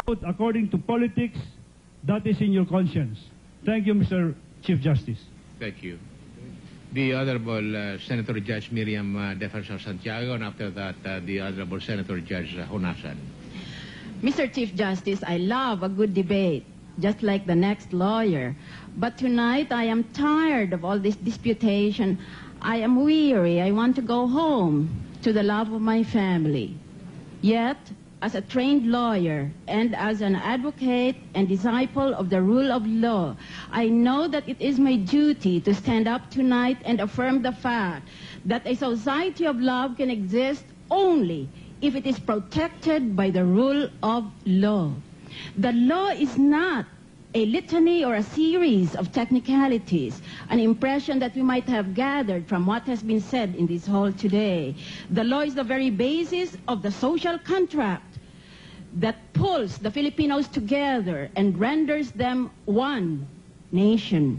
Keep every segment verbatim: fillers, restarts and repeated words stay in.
vote according to politics, that is in your conscience. Thank you, Mister Chief Justice. Thank you. The Honorable uh, Senator Judge Miriam uh, Defensor Santiago, and after that, uh, the Honorable Senator Judge uh, Honasan. Mister Chief Justice, I love a good debate, just like the next lawyer. But tonight, I am tired of all this disputation. I am weary. I want to go home to the love of my family. Yet, as a trained lawyer and as an advocate and disciple of the rule of law, I know that it is my duty to stand up tonight and affirm the fact that a society of love can exist only if it is protected by the rule of law. The law is not a litany or a series of technicalities, an impression that we might have gathered from what has been said in this hall today. The law is the very basis of the social contract that pulls the Filipinos together and renders them one nation.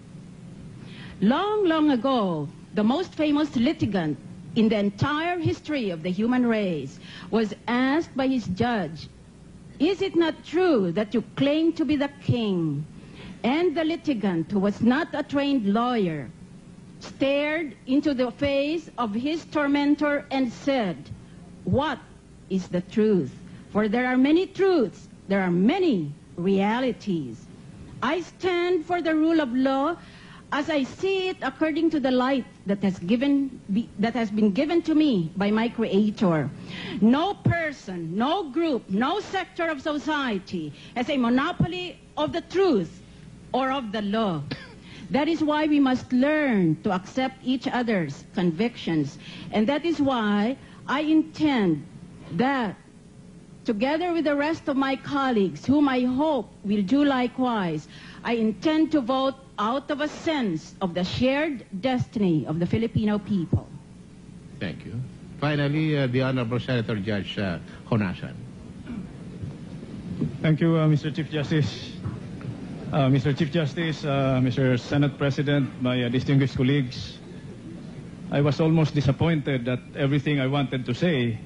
Long, long ago, the most famous litigant in the entire history of the human race was asked by his judge, "Is it not true that you claim to be the king?" And the litigant, who was not a trained lawyer, stared into the face of his tormentor and said, "What is the truth? For there are many truths, there are many realities. I stand for the rule of law as I see it according to the light that has, given, be, that has been given to me by my Creator. No person, no group, no sector of society has a monopoly of the truth or of the law. That is why we must learn to accept each other's convictions. And that is why I intend that, together with the rest of my colleagues, whom I hope will do likewise, I intend to vote out of a sense of the shared destiny of the Filipino people." Thank you. Finally, uh, the Honorable Senator Judge uh, Honasan. Thank you, uh, Mister Chief Justice. Uh, Mister Chief Justice, uh, Mister Senate President, my uh, distinguished colleagues, I was almost disappointed that everything I wanted to say